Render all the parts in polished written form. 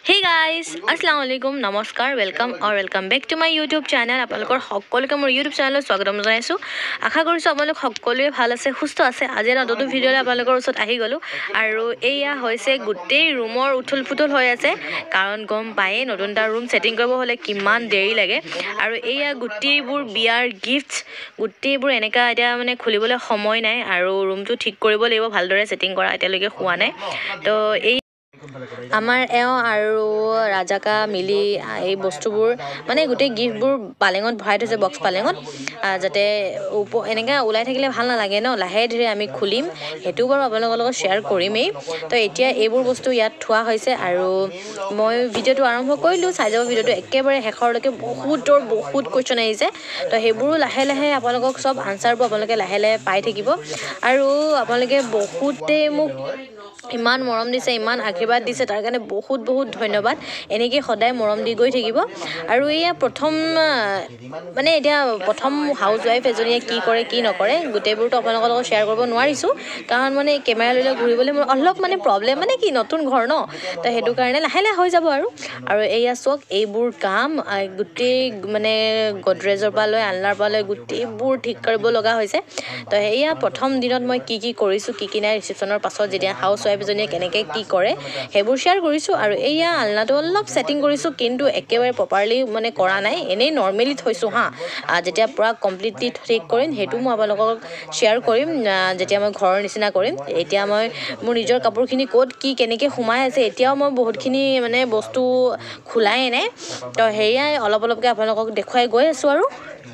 Hey guys, Assalamualaikum, Namaskar, welcome back to my YouTube channel. আপোনালোকৰ সকলোকে মোৰ YouTube channel স্বাগতম জনাইছো। আশা কৰিছো আপোনালোক সকলোৱে ভাল আছে, সুস্থ আছে। আজি নতুন ভিডিঅ'লৈ আপোনালোকৰ ওচৰত আহি গলো আৰু এয়া হৈছে গোটেই ৰুমৰ উঠুল-ফুটুল হৈ আছে কাৰণ গম পায়ে নতুন এটা ৰুম সেটিং কৰিব হলে কিমান দেৰি লাগে আৰু এয়া গোটেইবোৰ বিয়াৰ গিফটস গোটেইবোৰ এনেকা এতিয়া মানে খুলিবলৈ সময় নাই আৰু ৰুমটো ঠিক কৰিব লাগিব ভালদৰে সেটিং কৰা এতিয়ালৈকে হোৱা নাই। তো এই আমাৰ আৰু ৰাজাকা মিলি এই বস্তুবোৰ মানে গোটেই গিফ্টবোৰ পালেঙত ভৰাই থৈছে বক্স পালেঙত যাতে এনেকা ওলাই থাকিলে ভাল নালাগে ন লাহে ধীৰে আমি খুলিম হেতু বাৰু আপোনালোকৰ লগত শ্বেয়াৰ কৰিমেই তো এতিয়া এইবোৰ বস্তু ইয়াত থোৱা হৈছে আৰু মই ভিডিঅ'টো আৰম্ভ কৰিলো চাই যাব ভিডিঅ'টো একেবাৰে শেষৰলৈকে বহুত কোৱেশ্চন আহিছে তো সেইবোৰো লাহে লাহে আপোনালোকক সব আনসাৰবোৰ আপোনালোকে লাহে লাহে পাই থাকিব আৰু আপোনালোকে বহুতে মোক ইমান মৰম দিছে ইমান আশীৰ্বাদ দিছে তাৰ কাৰণে বহুত ধন্যবাদ এনেকৈ সদায় মৰম দি গৈ থাকিব আৰু এয়া প্ৰথম মানে এতিয়া প্ৰথম হাউস ওয়াইফ এজনীয়ে কি কৰে কি নকৰে গোটেইবোৰটো আপোনালোকৰ লগত শ্বেয়াৰ কৰিব নোৱাৰিছো কাৰণ মানে কেমেৰা লৈ ঘূৰিবলৈ মোৰ অলপ মানে প্ৰবলেম মানে কি নতুন ঘৰ ন তো হেতু কাৰণে লাহে লাহে হৈ যাব আৰু এয়া চক এইবোৰ কাম গোটেই মানে গডৰেজৰ পৰা লৈ আলনাৰ পৰা লৈ গোটেইবোৰ ঠিক কৰিব লগা হৈছে তো এয়া প্ৰথম দিনত মই কি কৰিছো কি নাই ৰিসেপশনৰ পাছত যেতিয়া হাউস ওয়াইফ এজনীয়ে কেনেকৈ কি কৰে হেবোৰ শ্বেয়াৰ কৰিছো আৰু এয়া আলনাটো অলপ সেটিং কৰিছো কিন্তু একেবাৰে প্ৰপাৰলি মানে কৰা নাই এনেই নৰমালি থৈছো হা যেতিয়া পুৰা কমপ্লিটলি ঠিক কৰিম হেতু মই আপোনালোকক শ্বেয়াৰ কৰিম যেতিয়া মই ঘৰৰ নিচিনা কৰিম এতিয়া মই মোৰ নিজৰ কাপোৰখিনি ক'ত কি কেনেকৈ সোমাই আছে এতিয়াও মই বহুতখিনি মানে বস্তু খোলাই নাই তো হেয়াই অলপকৈ আপোনালোকক দেখুৱাই গৈ আছো আৰু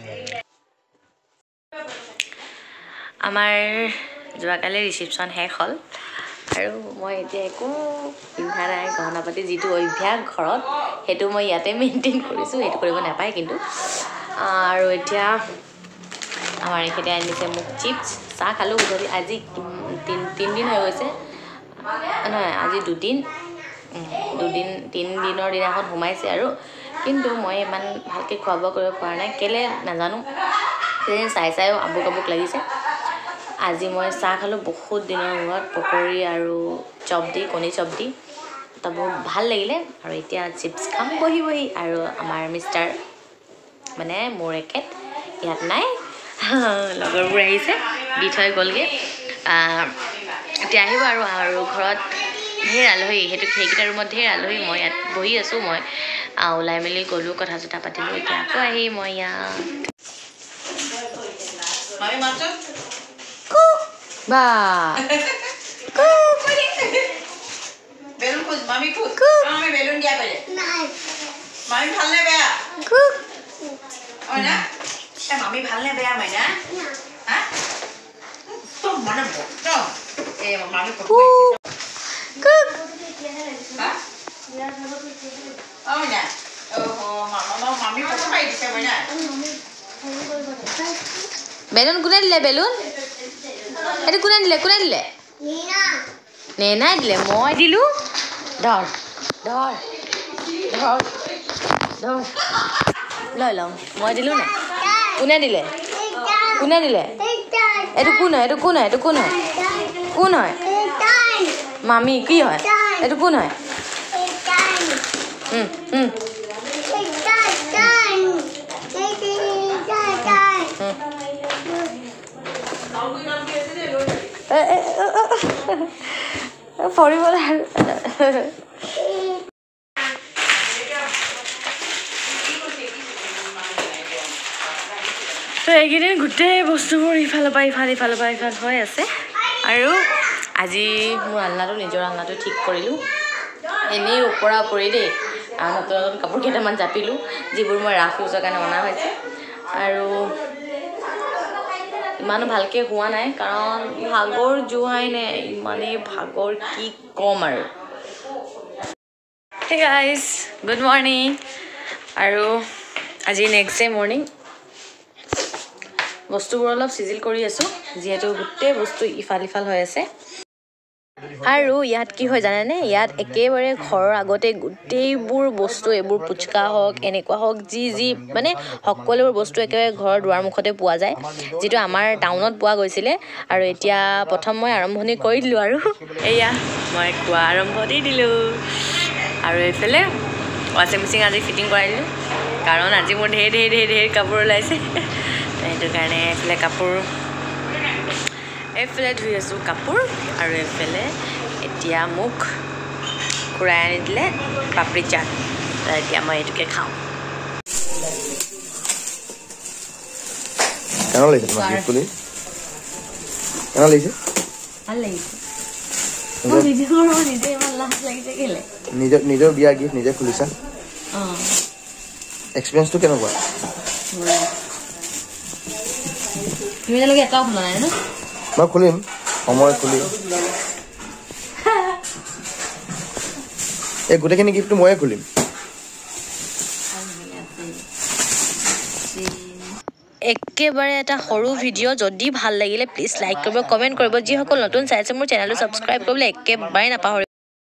আমাৰ যোৱাকালি ৰিসেপশন শেষ হ'ল আৰু মই এতিয়া একো পিন্ধা নাই গহনা পাতি যিটো অভ্যাস ঘৰত হেতু মই ইয়াতে মেইনটেইন কৰিছো হেতু কৰিব নাপায় কিন্তু আৰু এতিয়া আমাৰ এখেতে আনিছে মোক চিপছ চাহ খালো গধূলি আজি তিন দিন হৈ গৈছে নহয় আজি দুদিন তিন দিনৰ দিনাখন সোমাইছে আৰু কিন্তু মই ইমান ভালকৈ খোৱা বোৱা কৰিব পৰা নাই কেলে নাজানো চাইও আবুক লাগিছে আজি মই চাহ খালো বহুত দিনৰ মূৰত পকৰি আৰু চপ দি কণী চপ দি তো বহুত ভাল লাগিলে আৰু এতিয়া চিপছ খাম বহি আৰু আমাৰ মিষ্টাৰ মানে মোৰ একেট ইয়াত নাই লগৰবোৰ আহিছে দি থৈ গ'লগে এতিয়া আহিব আৰু ঘৰত ঢেৰ আলহী সেইকেইটা ৰুমত ঢেৰ আলহী মই ইয়াত বহি আছো মই ওলাই মেলি গ'লো কথা চথা পাতিলো এতিয়া আকৌ আহি মই ইয়াত বা বেলুন খুঁজ মামি খুঁজ আমি বেলুন দিয়া পাইলে মামি ভালনে বেয়া না মামি ভালনে বেয়া মাইনা হা তো মানে বট এ মামি কত হা ও না ও মামি কত পাই দিছে মাইনা বেলুন কোনে দিলে বেলুন এটা কোনে দিলে নেনাই দিলে মই দিলো ধৰ লৈ লওঁ মই দিলো না কোনে দিলে এইটো কোন হয় মামি কি হয় এইটো কোন হয় ফৰিবলৈ তো এইকেইদিন গোটেই বস্তুবোৰ ইফালৰ পৰা ইফাল হৈ আছে আৰু আজি মোৰ আলনাটো নিজৰ আলনাটো ঠিক কৰিলোঁ এনেই ওপৰা ওপৰি দেই নতুন কাপোৰ কেইটামান জাপিলোঁ যিবোৰ মই ৰাফ ইউজৰ কাৰণে অনা হৈছে আৰু ইমানো ভালকৈ হোৱা নাই কাৰণ ভাগৰ যোৱাই নাই ইমানেই ভাগৰ কি কম আৰু হে গাইজ গুড মৰ্ণিং আৰু আজি নেক্সট ডে মৰ্ণিং বস্তুবোৰ অলপ চিজিল কৰি আছো যিহেতু গোটেই বস্তু ইফাল হৈ আছে আৰু ইয়াত কি হয় জানেনে ইয়াত একেবাৰে ঘৰৰ আগতে গোটেইবোৰ বস্তু এইবোৰ পুচকা হওক এনেকুৱা হওক যি মানে সকলোবোৰ বস্তু একেবাৰে ঘৰৰ দুৱাৰ মুখতে পোৱা যায় যেটো আমাৰ টাউনত পোৱা গৈছিলে আৰু এতিয়া প্ৰথম মই আৰম্ভণি কৰি দিলো আৰু এয়া মই কোৱা আৰম্ভ দি দিলো আৰু এইফালে ৱাশ্বিং মেচিন আজি ফিটিং কৰাই দিলোঁ কাৰণ আজি মোৰ ঢেৰ কাপোৰ ওলাইছে সেইটো কাৰণে এইফালে কাপোৰ এইফালে ধুই আছোঁ কাপোৰ আৰু এইফালে এতিয়া মোক খুৰাই আনি দিলে পাপৰি চাট এতিয়া মই এইটোকে খাওঁ কেনে লাগিছে তোমাক গিফ্ট কৰি কেনে লাগিছে ভাল লাগিছে মই ভিডিঅ' কৰিব নিজে ইমান লাজ লাগিছে কেলে নিজৰ বিয়া গিফ্ট নিজে খুলিছা অঁ এক্সপিৰিয়েঞ্চটো কেনেকুৱা তুমি এতিয়ালৈকে এটাও খোলা নাই ন মই খুলিম সময় খুলি এই গোটেইখিনি গিফ্টটো ময়ে খুলিম একেবাৰে এটা সৰু ভিডিঅ' যদি ভাল লাগিলে প্লিজ লাইক কৰিব কমেণ্ট কৰিব যিসকল নতুন চাইছে মোৰ চেনেলটো ছাবস্ক্ৰাইব কৰিবলৈ একেবাৰে নাপাহৰিব